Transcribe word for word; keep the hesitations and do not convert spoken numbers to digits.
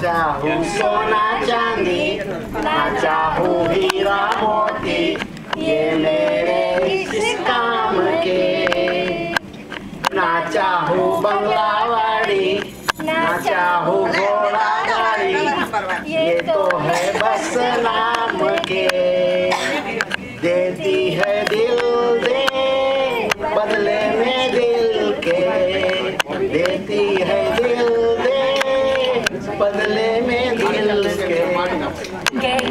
चाहूँ सोना चांदी, ना चाहूँ हीरा मोती, ये मेरे इस काम के। ना चाहूँ बंगला वाड़ी, ना चाहूँ घोड़ा गाड़ी, ये तो है बस नाम के। देती है दिल दे बदले में दिल के, देती है दिल दे बदले में दिल के।